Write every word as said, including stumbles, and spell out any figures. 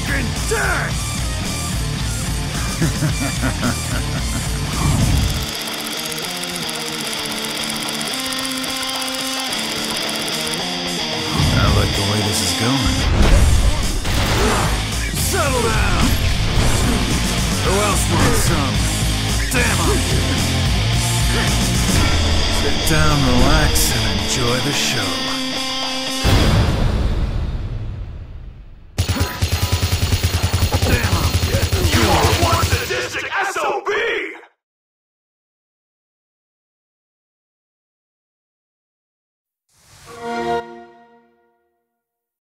fucking dick! I like the way this is going. Settle down! Who else wants some? Damn 'em! Sit down, relax, and enjoy the show.